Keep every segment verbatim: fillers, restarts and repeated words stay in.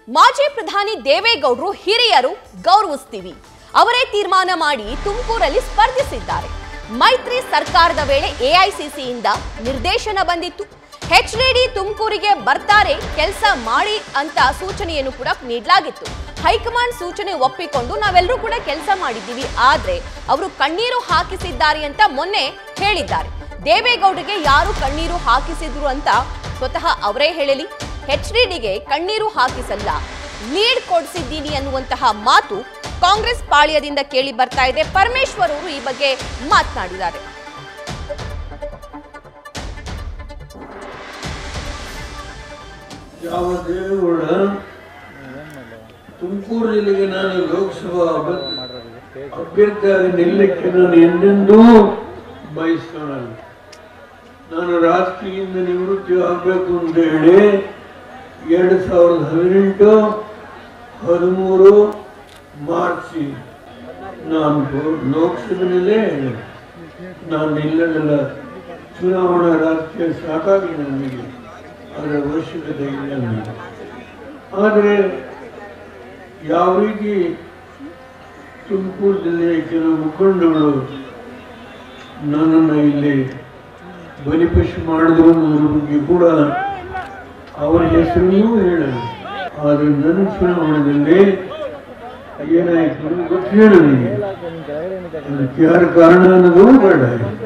ಮಾಜಿ ಪ್ರಧಾನಿ ದೇವೇಗೌಡರು ಹಿರಿಯರು ಗೌರವಿಸ್ತೀವಿ, ಅವರೇ ತೀರ್ಮಾನ ಮಾಡಿ ತುಮಕೂರಲ್ಲಿ ಸ್ಪರ್ಧಿಸಿದ್ದಾರೆ. ಮೈತ್ರಿ ಸರ್ಕಾರದ ವೇಳೆ ಎಐಸಿಸಿಯಿಂದ ನಿರ್ದೇಶನ ಬಂದಿತ್ತು. ಎಚ್ಡಿಡಿ ತುಮಕೂರಿಗೆ ಬರ್ತಾರೆ, ಕೆಲಸ ಮಾಡಿ ಅಂತ ಸೂಚನೆಯನ್ನು ಕೂಡ ನೀಡಲಾಗಿತ್ತು. ಹೈಕಮಾಂಡ್ ಸೂಚನೆ ಒಪ್ಪಿಕೊಂಡು ನಾವೆಲ್ಲರೂ ಕೂಡ ಕೆಲಸ ಮಾಡಿದ್ದೀವಿ, ಆದ್ರೆ ಅವರು ಕಣ್ಣೀರು ಹಾಕಿಸಿದ್ದಾರೆ ಅಂತ ಮೊನ್ನೆ ಹೇಳಿದ್ದಾರೆ. ದೇವೇಗೌಡರಿಗೆ ಯಾರು ಕಣ್ಣೀರು ಹಾಕಿಸಿದ್ರು ಅಂತ ಸ್ವತಃ ಅವರೇ ಹೇಳಲಿ. ಎಚ್ಡಿಡಿಗೆ ಕಣ್ಣೀರು ಹಾಕಿಸಲ್ಲ, ಲೀಡ್ ಕೊಡಿಸಿದ್ದೀನಿ ಅನ್ನುವಂತಹ ಮಾತು ಕಾಂಗ್ರೆಸ್ ಪಾಳ್ಯದಿಂದ ಕೇಳಿ ಬರ್ತಾ ಇದೆ. ಪರಮೇಶ್ವರ್ ಅವರು ಈ ಬಗ್ಗೆ ಮಾತನಾಡಿದ್ದಾರೆ. ಯಾವ ದೇವೇಗೌಡ ತುಮಕೂರು ಜಿಲ್ಲೆಗೆ ನಾನು ಲೋಕಸಭಾ ಅಭ್ಯರ್ಥಿಯಾಗಿ ನಿಲ್ಲಕ್ಕೆ ನಾನು ಎಂದೆಂದೂ ಬಯಸ್ಕೊಳ್ಳಲ್ಲ. ನಾನು ರಾಜಕೀಯದಿಂದ ನಿವೃತ್ತಿ ಆಗಬೇಕು ಅಂತ ಹೇಳಿ ಎರಡು ಸಾವಿರದ ಹದಿನೆಂಟು ಹದಿಮೂರು ಮಾರ್ಚ್ ನಾನು ಲೋಕಸಭೆಯಲ್ಲೇ ನಾನು ನಿಲ್ಲಲ್ಲ. ಚುನಾವಣಾ ರಾಜಕೀಯ ಸಾಕಾಗಿ ನನಗೆ ಅದರ ಅವಶ್ಯಕತೆ ಇಲ್ಲ ನನಗೆ. ಆದರೆ ಯಾವ ರೀತಿ ತುಮಕೂರು ಜಿಲ್ಲೆಯ ಕೆಲವು ಮುಖಂಡಗಳು ನನ್ನನ್ನು ಇಲ್ಲಿ ಬಲಿಪಶು ಮಾಡಿದ್ರು ಅನ್ನೋದ್ರ ಬಗ್ಗೆ ಕೂಡ ಅವರ ಹೆಸರನ್ನೂ ಹೇಳಲ್ಲ. ಆದರೆ ನನ್ನ ಚುನಾವಣೆಯಲ್ಲಿ ಏನಾಯಿತು ಗೊತ್ತಿಲ್ಲ ನನಗೆ. ಅದಕ್ಕೆ ಯಾರ ಕಾರಣ ಅನ್ನೋದು ಬೇಡ.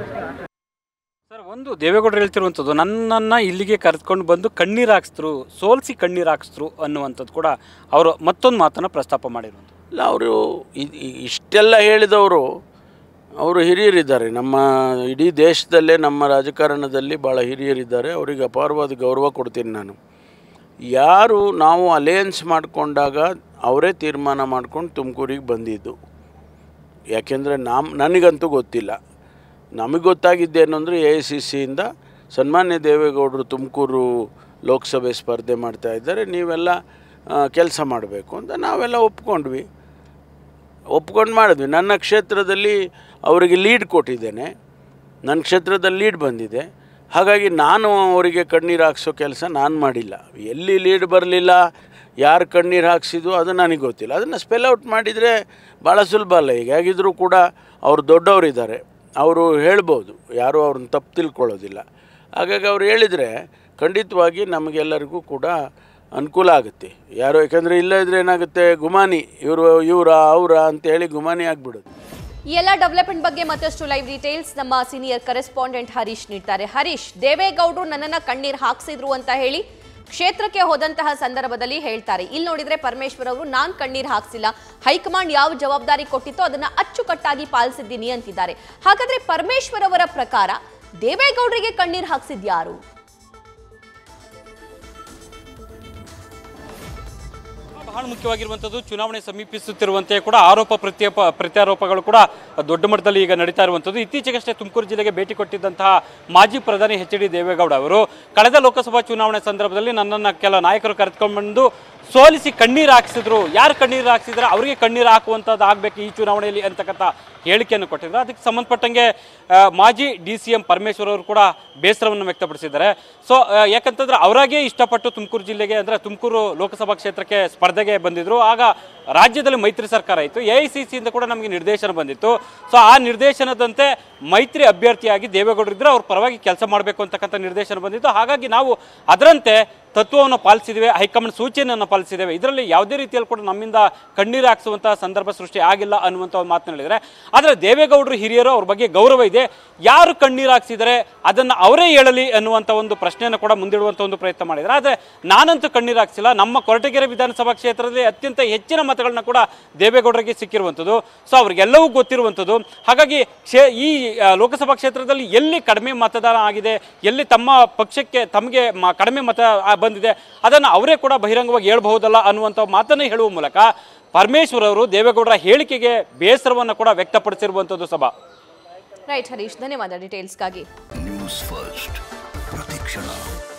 ಸರ್, ಒಂದು ದೇವೇಗೌಡರು ಹೇಳ್ತಿರುವಂಥದ್ದು, ನನ್ನನ್ನು ಇಲ್ಲಿಗೆ ಕರೆದುಕೊಂಡು ಬಂದು ಕಣ್ಣೀರು ಹಾಕ್ಸಿದ್ರು, ಸೋಲಿಸಿ ಕಣ್ಣೀರು ಹಾಕ್ಸಿದ್ರು ಅನ್ನುವಂಥದ್ದು ಕೂಡ ಅವರು ಮತ್ತೊಂದು ಮಾತನ್ನು ಪ್ರಸ್ತಾಪ ಮಾಡಿರುವಂಥದ್ದು. ಇಲ್ಲ, ಅವರು ಇಷ್ಟೆಲ್ಲ ಹೇಳಿದವರು ಅವರು ಹಿರಿಯರಿದ್ದಾರೆ. ನಮ್ಮ ಇಡೀ ದೇಶದಲ್ಲೇ ನಮ್ಮ ರಾಜಕಾರಣದಲ್ಲಿ ಭಾಳ ಹಿರಿಯರಿದ್ದಾರೆ. ಅವರಿಗೆ ಅಪಾರವಾದ ಗೌರವ ಕೊಡ್ತೀನಿ ನಾನು. ಯಾರು ನಾವು ಅಲಯನ್ಸ್ ಮಾಡಿಕೊಂಡಾಗ ಅವರೇ ತೀರ್ಮಾನ ಮಾಡ್ಕೊಂಡು ತುಮಕೂರಿಗೆ ಬಂದಿದ್ದು. ಯಾಕೆಂದರೆ ನಮ್ಮ ನನಗಂತೂ ಗೊತ್ತಿಲ್ಲ. ನಮಗೆ ಗೊತ್ತಾಗಿದ್ದೇನು ಅಂದರೆ ಎ ಐ ಸಿ ಸಿಯಿಂದ ಸನ್ಮಾನ್ಯ ದೇವೇಗೌಡರು ತುಮಕೂರು ಲೋಕಸಭೆ ಸ್ಪರ್ಧೆ ಮಾಡ್ತಾಯಿದ್ದಾರೆ, ನೀವೆಲ್ಲ ಕೆಲಸ ಮಾಡಬೇಕು ಅಂತ ನಾವೆಲ್ಲ ಒಪ್ಕೊಂಡ್ವಿ. ಒಪ್ಕೊಂಡು ಮಾಡಿದ್ವಿ. ನನ್ನ ಕ್ಷೇತ್ರದಲ್ಲಿ ಅವರಿಗೆ ಲೀಡ್ ಕೊಟ್ಟಿದ್ದೇನೆ, ನನ್ನ ಕ್ಷೇತ್ರದಲ್ಲಿ ಲೀಡ್ ಬಂದಿದೆ. ಹಾಗಾಗಿ ನಾನು ಅವರಿಗೆ ಕಣ್ಣೀರು ಹಾಕ್ಸೋ ಕೆಲಸ ನಾನು ಮಾಡಿಲ್ಲ. ಎಲ್ಲಿ ಲೀಡ್ ಬರಲಿಲ್ಲ, ಯಾರು ಕಣ್ಣೀರು ಹಾಕ್ಸಿದ್ದು ಅದು ನನಗೆ ಗೊತ್ತಿಲ್ಲ. ಅದನ್ನು ಸ್ಪೆಲ್ ಔಟ್ ಮಾಡಿದರೆ ಭಾಳ ಸುಲಭ ಅಲ್ಲ. ಈಗ ಹೇಗಿದ್ದರೂ ಕೂಡ ಅವರು ದೊಡ್ಡವರಿದ್ದಾರೆ, ಅವರು ಹೇಳ್ಬೋದು, ಯಾರೂ ಅವ್ರನ್ನ ತಪ್ಪು ತಿಳ್ಕೊಳ್ಳೋದಿಲ್ಲ. ಹಾಗಾಗಿ ಅವ್ರು ಹೇಳಿದರೆ ಖಂಡಿತವಾಗಿ ನಮಗೆಲ್ಲರಿಗೂ ಕೂಡ ಅನುಕೂಲ ಆಗುತ್ತೆ. ಯಾರು ಯಾಕಂದರೆ ಇಲ್ಲದಿದ್ದರೆ ಏನಾಗುತ್ತೆ, ಗುಮಾನಿ ಇವರು ಇವರ ಅವರ ಅಂತೇಳಿ ಗುಮಾನಿ ಆಗಿಬಿಡೋದು. ಈ ಎಲ್ಲ ಡೆವಲಪ್ಮೆಂಟ್ ಬಗ್ಗೆ ಮತ್ತಷ್ಟು ಲೈವ್ ಡೀಟೇಲ್ಸ್ ನಮ್ಮ ಸೀನಿಯರ್ ಕರೆಸ್ಪಾಂಡೆಂಟ್ ಹರೀಶ್ ನೀಡ್ತಾರೆ. ಹರೀಶ್, ದೇವೇಗೌಡರು ನನ್ನನ್ನು ಕಣ್ಣೀರು ಹಾಕ್ಸಿದ್ರು ಅಂತ ಹೇಳಿ ಕ್ಷೇತ್ರಕ್ಕೆ ಹೋದಂತಹ ಸಂದರ್ಭದಲ್ಲಿ ಹೇಳ್ತಾರೆ. ಇಲ್ಲಿ ನೋಡಿದ್ರೆ ಪರಮೇಶ್ವರ್ ಅವರು ನಾನ್ ಕಣ್ಣೀರು ಹಾಕ್ಸಿಲ್ಲ, ಹೈಕಮಾಂಡ್ ಯಾವ ಜವಾಬ್ದಾರಿ ಕೊಟ್ಟಿತ್ತೋ ಅದನ್ನ ಅಚ್ಚುಕಟ್ಟಾಗಿ ಪಾಲಿಸಿದ್ದೀನಿ ಅಂತಿದ್ದಾರೆ. ಹಾಗಾದ್ರೆ ಪರಮೇಶ್ವರ್ ಅವರ ಪ್ರಕಾರ ದೇವೇಗೌಡರಿಗೆ ಕಣ್ಣೀರು ಹಾಕ್ಸಿದ್ಯಾರು? ಬಹಳ ಮುಖ್ಯವಾಗಿರುವಂಥದ್ದು, ಚುನಾವಣೆ ಸಮೀಪಿಸುತ್ತಿರುವಂತೆ ಕೂಡ ಆರೋಪ ಪ್ರತ್ಯಪ ಪ್ರತ್ಯಾರೋಪಗಳು ಕೂಡ ದೊಡ್ಡ ಮಟ್ಟದಲ್ಲಿ ಈಗ ನಡೀತಾ ಇರುವಂಥದ್ದು. ಇತ್ತೀಚೆಗಷ್ಟೇ ತುಮಕೂರು ಜಿಲ್ಲೆಗೆ ಭೇಟಿ ಕೊಟ್ಟಿದ್ದಂತಹ ಮಾಜಿ ಪ್ರಧಾನಿ ಎಚ್ ಡಿ ದೇವೇಗೌಡ ಅವರು ಕಳೆದ ಲೋಕಸಭಾ ಚುನಾವಣೆ ಸಂದರ್ಭದಲ್ಲಿ ನನ್ನನ್ನು ಕೆಲ ನಾಯಕರು ಕರೆದುಕೊಂಡು ಬಂದು ಸೋಲಿಸಿ ಕಣ್ಣೀರು ಹಾಕಿಸಿದ್ರು, ಯಾರು ಕಣ್ಣೀರು ಹಾಕಿಸಿದ್ರೆ ಅವರಿಗೆ ಕಣ್ಣೀರು ಹಾಕುವಂಥದ್ದು ಆಗಬೇಕು ಈ ಚುನಾವಣೆಯಲ್ಲಿ ಅಂತಕ್ಕಂಥ ಹೇಳಿಕೆಯನ್ನು ಕೊಟ್ಟಿದ್ರು. ಅದಕ್ಕೆ ಸಂಬಂಧಪಟ್ಟಂಗೆ ಮಾಜಿ ಡಿ ಸಿ ಎಂ ಪರಮೇಶ್ವರ್ ಅವರು ಕೂಡ ಬೇಸರವನ್ನು ವ್ಯಕ್ತಪಡಿಸಿದ್ದಾರೆ. ಸೊ ಯಾಕಂತಂದ್ರೆ ಅವರಾಗೇ ಇಷ್ಟಪಟ್ಟು ತುಮಕೂರು ಜಿಲ್ಲೆಗೆ ಅಂದರೆ ತುಮಕೂರು ಲೋಕಸಭಾ ಕ್ಷೇತ್ರಕ್ಕೆ ಸ್ಪರ್ಧೆಗೆ ಬಂದಿದ್ರು. ಆಗ ರಾಜ್ಯದಲ್ಲಿ ಮೈತ್ರಿ ಸರ್ಕಾರ ಇತ್ತು, ಎ ಐ ಸಿ ಸಿಯಿಂದ ಕೂಡ ನಮಗೆ ನಿರ್ದೇಶನ ಬಂದಿತ್ತು. ಸೊ ಆ ನಿರ್ದೇಶನದಂತೆ ಮೈತ್ರಿ ಅಭ್ಯರ್ಥಿಯಾಗಿ ದೇವೇಗೌಡರು ಇದ್ದರೆ ಅವ್ರ ಪರವಾಗಿ ಕೆಲಸ ಮಾಡಬೇಕು ಅಂತಕ್ಕಂಥ ನಿರ್ದೇಶನ ಬಂದಿತ್ತು. ಹಾಗಾಗಿ ನಾವು ಅದರಂತೆ ತತ್ವವನ್ನು ಪಾಲಿಸಿದ್ದೇವೆ, ಹೈಕಮಾಂಡ್ ಸೂಚನೆಯನ್ನು ಪಾಲಿಸಿದ್ದೇವೆ. ಇದರಲ್ಲಿ ಯಾವುದೇ ರೀತಿಯಲ್ಲಿ ಕೂಡ ನಮ್ಮಿಂದ ಕಣ್ಣೀರು ಹಾಕಿಸುವಂತಹ ಸಂದರ್ಭ ಸೃಷ್ಟಿ ಆಗಿಲ್ಲ ಅನ್ನುವಂಥ ಒಂದು ಮಾತನ್ನು ಹೇಳಿದರೆ, ಆದರೆ ದೇವೇಗೌಡರು ಹಿರಿಯರು, ಅವ್ರ ಬಗ್ಗೆ ಗೌರವ ಇದೆ, ಯಾರು ಕಣ್ಣೀರು ಹಾಕಿಸಿದರೆ ಅದನ್ನು ಅವರೇ ಹೇಳಲಿ ಅನ್ನುವಂಥ ಒಂದು ಪ್ರಶ್ನೆಯನ್ನು ಕೂಡ ಮುಂದಿಡುವಂಥ ಒಂದು ಪ್ರಯತ್ನ ಮಾಡಿದ್ದಾರೆ. ಆದರೆ ನಾನಂತೂ ಕಣ್ಣೀರು ಹಾಕಿಸಿಲ್ಲ. ನಮ್ಮ ಕೊರಟಗೆರೆ ವಿಧಾನಸಭಾ ಕ್ಷೇತ್ರದಲ್ಲಿ ಅತ್ಯಂತ ಹೆಚ್ಚಿನ ಮತಗಳನ್ನ ಕೂಡ ದೇವೇಗೌಡರಿಗೆ ಸಿಕ್ಕಿರುವಂಥದ್ದು. ಸೊ ಅವ್ರಿಗೆಲ್ಲವೂ ಗೊತ್ತಿರುವಂಥದ್ದು. ಹಾಗಾಗಿ ಕ್ಷೇ ಈ ಲೋಕಸಭಾ ಕ್ಷೇತ್ರದಲ್ಲಿ ಎಲ್ಲಿ ಕಡಿಮೆ ಮತದಾನ ಆಗಿದೆ, ಎಲ್ಲಿ ತಮ್ಮ ಪಕ್ಷಕ್ಕೆ ತಮಗೆ ಕಡಿಮೆ ಮತ ಬಂದಿದೆ, ಅದನ್ನು ಅವರೇ ಕೂಡ ಬಹಿರಂಗವಾಗಿ ಹೇಳ್ಬಹುದಲ್ಲ ಅನ್ನುವಂಥ ಮಾತನ್ನು ಹೇಳುವ ಮೂಲಕ ಪರಮೇಶ್ವರ್ ಅವರು ದೇವೇಗೌಡರ ಹೇಳಿಕೆಗೆ ಬೇಸರವನ್ನು ಕೂಡ ವ್ಯಕ್ತಪಡಿಸಿರುವಂಥದ್ದು. ಸಭಾ ರೈಟ್ ಹರೀಶ್, ಧನ್ಯವಾದ ಡೀಟೇಲ್ಸ್ಗಾಗಿ. ನ್ಯೂಸ್ ಫಸ್ಟ್ ಪ್ರತಿಕ್ಷಣ.